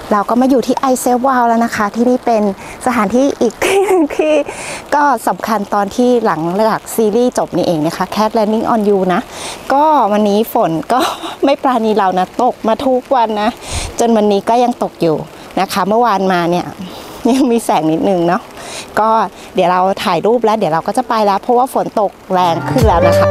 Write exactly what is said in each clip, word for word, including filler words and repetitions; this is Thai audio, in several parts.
เราก็มาอยู่ที่ไอเซฟวาลแล้วนะคะที่นี่เป็นสถานที่อีกที่หนึ่งที่ก็สำคัญตอนที่หลังจากซีรีส์จบนี่เองนะคะ Cat Landing on You นะก็วันนี้ฝนก็ไม่ปราณีเรานะตกมาทุกวันนะจนวันนี้ก็ยังตกอยู่นะคะเมื่อวานมาเนี่ยยังมีแสงนิดนึงเนาะก็เดี๋ยวเราถ่ายรูปแล้วเดี๋ยวเราก็จะไปแล้วเพราะว่าฝนตกแรงขึ้นแล้วนะคะ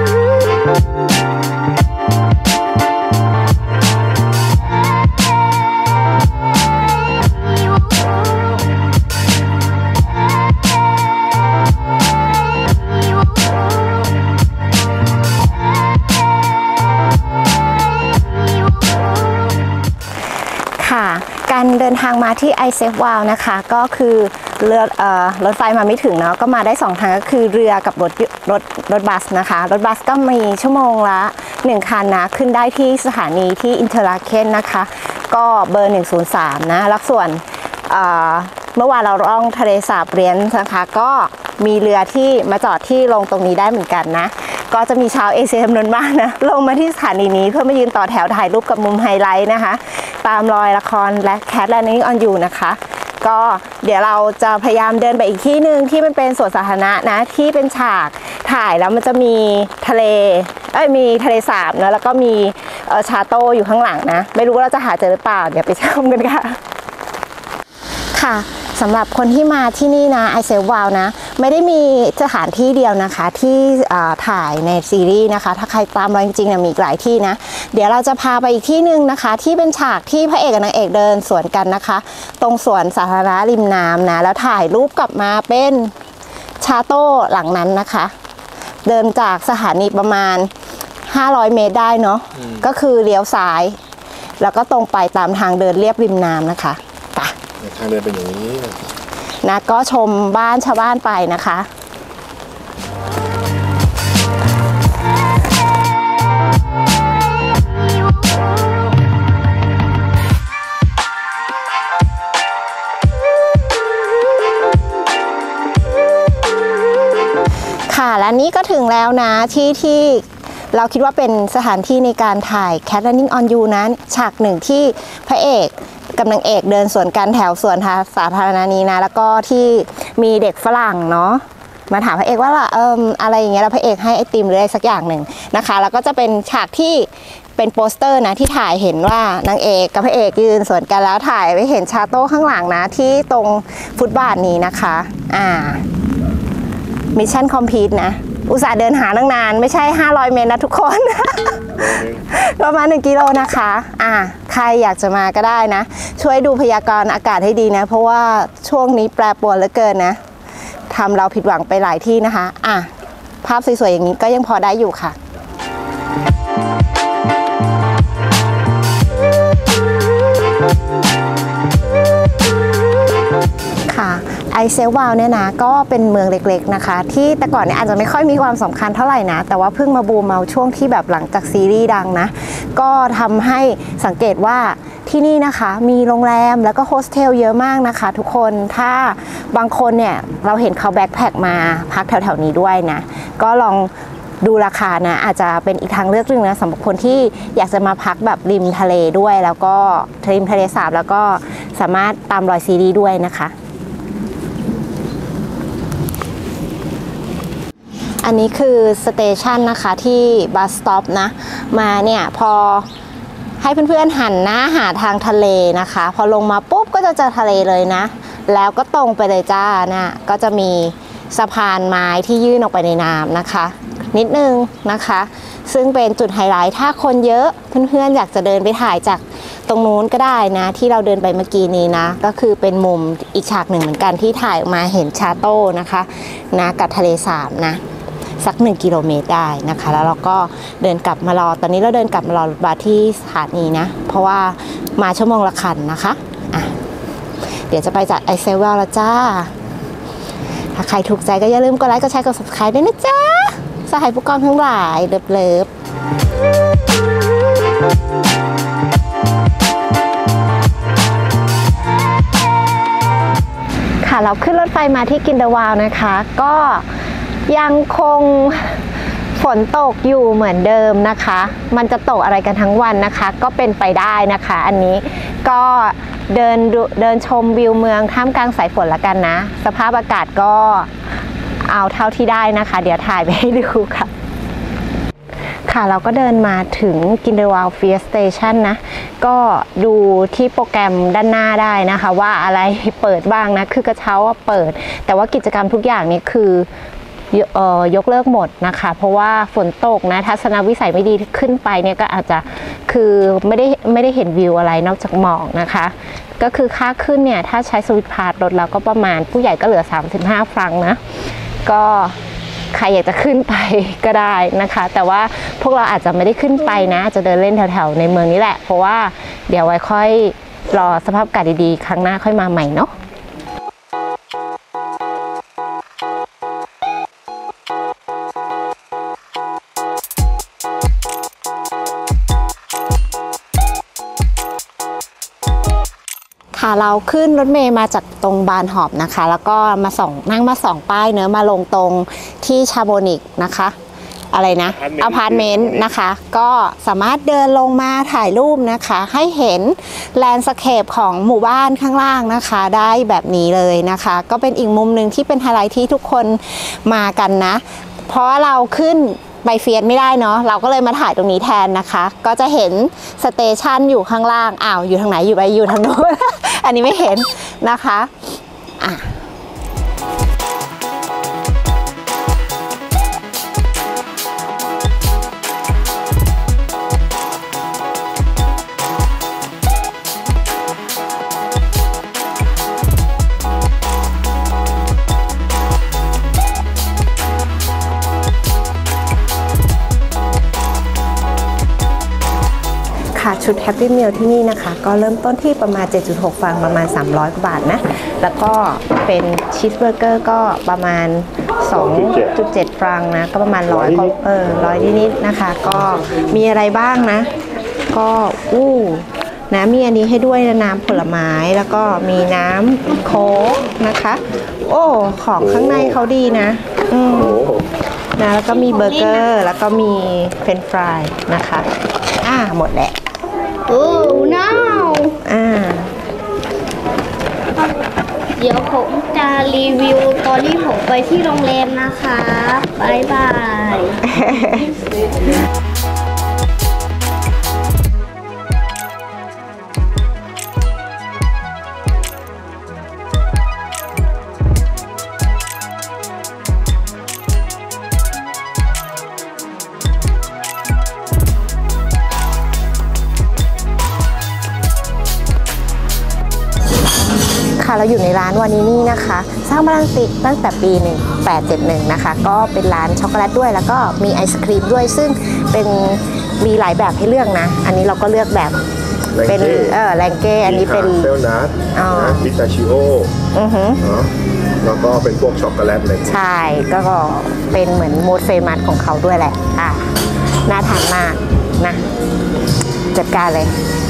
การเดินทางมาที่ไอเซฟวาลนะคะก็คือเรือเอ่อรถไฟมาไม่ถึงเนาะก็มาได้สองทางก็คือเรือกับรถรถรถบัสนะคะรถบัสก็มีชั่วโมงละหนึ่งคันนะขึ้นได้ที่สถานีที่อินเทอร์ลาเคนนะคะก็เบอร์หนึ่งศูนย์สามนะแล้วส่วนเอ่อเมื่อวานเราล่องทะเลสาบเรียนนะคะก็มีเรือที่มาจอดที่ลงตรงนี้ได้เหมือนกันนะก็จะมีชาวเอเชียจำนวนมากนะลงมาที่สถานีนี้เพื่อมายืนต่อแถวถ่ายรูปกับมุมไฮไลท์นะคะตามรอยละครและ Cat Landing on You นะคะก็เดี๋ยวเราจะพยายามเดินไปอีกที่หนึ่งที่มันเป็นสวนสาธารณะนะที่เป็นฉากถ่ายแล้วมันจะมีทะเลเอ้ยมีทะเลสาบนะแล้วก็มีเอ่อชาโต้อยู่ข้างหลังนะไม่รู้ว่าเราจะหาเจอหรือเปล่าเดี๋ยวไปชมกันค่ะค่ะสำหรับคนที่มาที่นี่นะไอเซฟวาลนะไม่ได้มีสถานที่เดียวนะคะที่ถ่ายในซีรีส์นะคะถ้าใครตามเราจริงๆนะมีหลายที่นะเดี๋ยวเราจะพาไปอีกที่หนึ่งนะคะที่เป็นฉากที่พระเอกกับนางเอกเดินสวนกันนะคะตรงสวนสาธารณะริมน้ำนะแล้วถ่ายรูปกลับมาเป็นชาโต้หลังนั้นนะคะเดินจากสถานีประมาณห้าร้อยเมตรได้เนาะก็คือเลี้ยวซ้ายแล้วก็ตรงไปตามทางเดินเรียบริมน้ำนะคะทางเดินเป็นอย่างนี้นะก็ชมบ้านชาวบ้านไปนะคะค่ะและนี่ก็ถึงแล้วนะที่ที่เราคิดว่าเป็นสถานที่ในการถ่าย Cat Landing on You นั้นฉากหนึ่งที่พระเอกกับนางเอกเดินสวนกันแถวสวนสาธารณะนี้นะแล้วก็ที่มีเด็กฝรั่งเนาะมาถามพระเอกว่าล่ะเอิมอะไรอย่างเงี้ยแล้วพระเอกให้ไอติมหรืออะไรสักอย่างหนึ่งนะคะแล้วก็จะเป็นฉากที่เป็นโปสเตอร์นะที่ถ่ายเห็นว่านางเอกกับพระเอกยืนสวนกันแล้วถ่ายไปเห็นชาโต้ข้างหลังนะที่ตรงฟุตบาทนี้นะคะอ่ามิชชั่นคอมพลีทนะอุตส่าห์เดินหาตั้งนานไม่ใช่ห้าร้อยเมตรนะทุกคนประมาณหนึ่งกิโลนะคะอ่าใครอยากจะมาก็ได้นะช่วยดูพยากรณ์อากาศให้ดีนะเพราะว่าช่วงนี้แปรปรวนเหลือเกินนะทำเราผิดหวังไปหลายที่นะคะอ่ะภาพสวยๆอย่างนี้ก็ยังพอได้อยู่ค่ะค่ะไอเซฟวาลเนี่ยนะก็เป็นเมืองเล็กๆนะคะที่แต่ก่อนเนี่ยอาจจะไม่ค่อยมีความสำคัญเท่าไหร่นะแต่ว่าเพิ่งมาบูมมาช่วงที่แบบหลังจากซีรีส์ดังนะก็ทำให้สังเกตว่าที่นี่นะคะมีโรงแรมแล้วก็โฮสเทลเยอะมากนะคะทุกคนถ้าบางคนเนี่ยเราเห็นเขาแบ็คแพ็คมาพักแถวๆนี้ด้วยนะก็ลองดูราคานะอาจจะเป็นอีกทางเลือกหนึ่งนะสำหรับคนที่อยากจะมาพักแบบริมทะเลด้วยแล้วก็ริมทะเลสาบแล้วก็สามารถตามรอยซีรีส์ด้วยนะคะอันนี้คือสเตชันนะคะที่บัสสต็อปนะมาเนี่ยพอให้เพื่อนๆหันหน้าหาทางทะเลนะคะพอลงมาปุ๊บก็จะเจอทะเลเลยนะแล้วก็ตรงไปเลยจ้านะก็จะมีสะพานไม้ที่ยื่นออกไปในน้ำนะคะนิดนึงนะคะซึ่งเป็นจุดไฮไลท์ถ้าคนเยอะเพื่อนๆอยากจะเดินไปถ่ายจากตรงนู้นก็ได้นะที่เราเดินไปเมื่อกี้นี้นะก็คือเป็นมุมอีกฉากหนึ่งเหมือนกันที่ถ่ายออกมาเห็นชาโต้นะคะนะกับทะเลสาบนะสักหนึ่งกิโลเมตรได้นะคะแล้วเราก็เดินกลับมารอตอนนี้เราเดินกลับมารอรถบัสที่สถานีนะเพราะว่ามาชั่วโมงละคันนะคะอ่ะเดี๋ยวจะไปจากไอเซฟวาลแล้วจ้าถ้าใครถูกใจก็อย่าลืมกดไลค์กดแชร์กด ซับสไครบ์ ด้วยนะจ๊ะสหายผู้กองทั้งหลายเลิฟๆค่ะเราขึ้นรถไฟมาที่กินเดอร์วาลนะคะก็ยังคงฝฝนตกอยู่เหมือนเดิมนะคะ มันจะตกอะไรกันทั้งวันนะคะ ก็เป็นไปได้นะคะ อันนี้ก็เดินเดินชมวิวเมืองท่ามกลางสายฝนละกันนะสภาพอากาศก็เอาเท่าที่ได้นะคะ เดี๋ยวถ่ายไปให้ดูค่ะค่ะเราก็เดินมาถึง Grindelwald Fear Station นะก็ดูที่โปรแกรมด้านหน้าได้นะคะว่าอะไรเปิดบ้างนะคือกระเช้าว่าเปิดแต่ว่ากิจกรรมทุกอย่างนี้คือยกเลิกหมดนะคะเพราะว่าฝนตกนะทัศนวิสัยไม่ดีขึ้นไปเนี่ยก็อาจจะคือไม่ได้ไม่ได้เห็นวิวอะไรนอกจากหมอกนะคะก็คือค่าขึ้นเนี่ยถ้าใช้สวิตพาสรถเราก็ประมาณผู้ใหญ่ก็เหลือสามสิบห้าฟรังนะก็ใครอยากจะขึ้นไปก็ได้นะคะแต่ว่าพวกเราอาจจะไม่ได้ขึ้นไปนะจะเดินเล่นแถวๆในเมืองนี้แหละเพราะว่าเดี๋ยวไว้ค่อยรอสภาพอากาศดีๆครั้งหน้าค่อยมาใหม่เนาะค่ะเราขึ้นรถเมล์มาจากตรงบานหอบนะคะแล้วก็มาส่องนั่งมาส่องป้ายเนื้อมาลงตรงที่ชาโบนิกนะคะอะไรนะอพาร์ตเมนต์นะคะก็สามารถเดินลงมาถ่ายรูปนะคะให้เห็นแลนด์สเคปของหมู่บ้านข้างล่างนะคะได้แบบนี้เลยนะคะก็เป็นอีกมุมหนึ่งที่เป็นไฮไลท์ที่ทุกคนมากันนะเพราะว่าเราขึ้นไปเฟียสไม่ได้เนาะเราก็เลยมาถ่ายตรงนี้แทนนะคะก็จะเห็นสเตชันอยู่ข้างล่างอ้าวอยู่ทางไหนอยู่ไปอยู่ทางโน้น อันนี้ไม่เห็นนะคะอ่ะชุด Happy Meal ที่นี่นะคะก็เริ่มต้นที่ประมาณ เจ็ดจุดหก ฟรังประมาณสามร้อยกว่าบาทนะแล้วก็เป็นชีสเบอร์เกอร์ก็ประมาณ สองจุดเจ็ด ฟรังนะก็ประมาณร้อยเออร้อยนิดๆนะคะก็มีอะไรบ้างนะก็อู้นะมีอันนี้ให้ด้วยน้ำผลไม้แล้วก็มีน้ำโค้กนะคะโอ้ของข้างในเขาดีนะอืมนะแล้วก็มีเบอร์เกอร์แล้วก็มีเฟรนช์ฟรายนะคะอ่าหมดแหละโอ้ no อ่าเดี๋ยวผมจะรีวิวตอนที่ผมไปที่โรงแรมนะคะบายบายเราอยู่ในร้านวานินี่นะคะสร้างมาตั้งแต่ตั้งแต่ปีหนึ่งแปดเจ็ดหนึ่งนะคะก็เป็นร้านช็อกโกแลตด้วยแล้วก็มีไอศครีมด้วยซึ่งเป็นมีหลายแบบให้เลือกนะอันนี้เราก็เลือกแบบเป็นเออแรงเก้อันนี้เป็นเซลนัทพิสตาชิโออือฮึแล้วก็เป็นพวกช็อกโกแลตเลยใช่ก็เป็นเหมือนโมดเฟมัสของเขาด้วยแหละอ่ะน่าทานมากนะจัดการเลย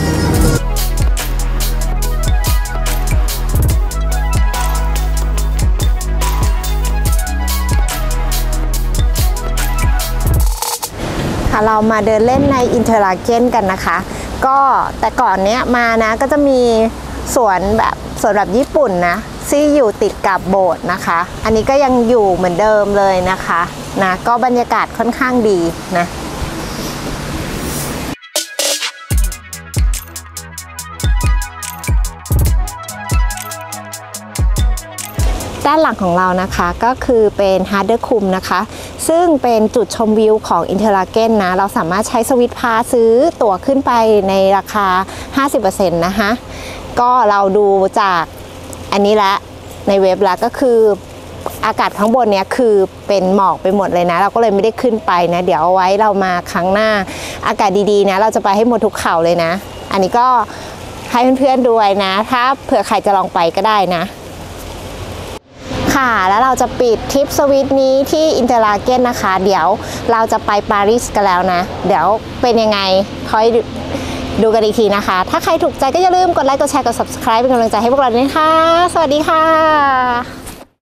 เรามาเดินเล่นในอินเทอร์ลาเกนกันนะคะก็แต่ก่อนเนี้ยมานะก็จะมีสวนแบบสวนแบบญี่ปุ่นนะที่อยู่ติดกับโบสถ์นะคะอันนี้ก็ยังอยู่เหมือนเดิมเลยนะคะนะก็บรรยากาศค่อนข้างดีนะด้านหลังของเรานะคะก็คือเป็นฮาร์เดอร์คุมนะคะซึ่งเป็นจุดชมวิวของอินเทอร์ลาเกนนะเราสามารถใช้สวิตพาซื้อตั๋วขึ้นไปในราคา ห้าสิบเปอร์เซ็นต์ นะคะก็เราดูจากอันนี้ละในเว็บแล้วก็คืออากาศข้างบนเนี้ยคือเป็นหมอกไปหมดเลยนะเราก็เลยไม่ได้ขึ้นไปนะเดี๋ยวเอาไว้เรามาครั้งหน้าอากาศดีๆนะเราจะไปให้หมดทุกเขาเลยนะอันนี้ก็ให้เพื่อนๆด้วยนะถ้าเผื่อใครจะลองไปก็ได้นะค่ะแล้วเราจะปิดทริปสวิตนี้ที่อินเตอร์ลาเกนนะคะเดี๋ยวเราจะไปปารีสกันแล้วนะเดี๋ยวเป็นยังไงคอยดูกันอีกทีนะคะถ้าใครถูกใจก็อย่าลืมกดไลค์กดแชร์กด ซับสไครบ์ เป็นกำลังใจให้พวกเราด้วยค่ะสวัสดีค่ะ